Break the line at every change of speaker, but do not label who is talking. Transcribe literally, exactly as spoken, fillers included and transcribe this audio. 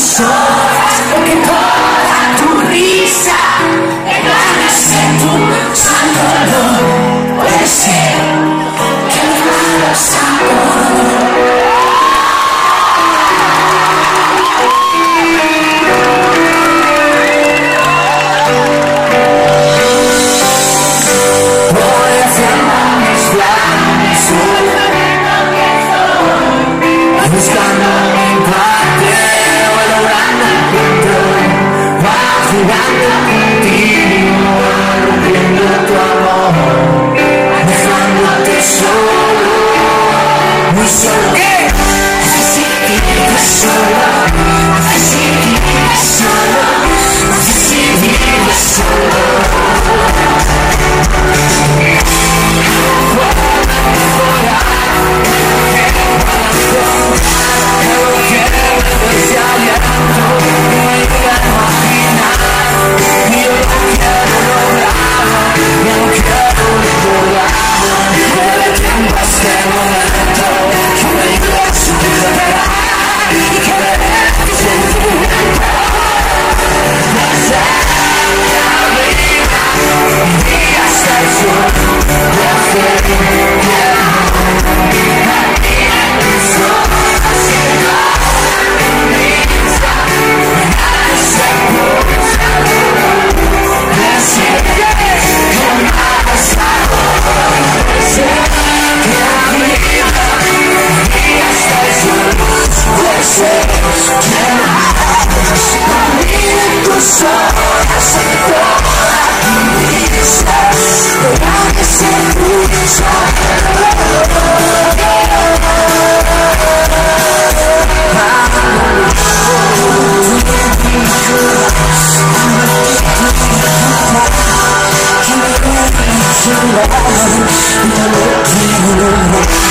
sola, porque toda tu risa evanesce en tu santo olor. Puede ser que el malo sabor. Buscando mi parte o logrando el control, va jugando contigo, rompiendo tu amor, dejándote solo, muy solo. ¿Qué? Necesito solo, necesito solo, necesito solo. Love,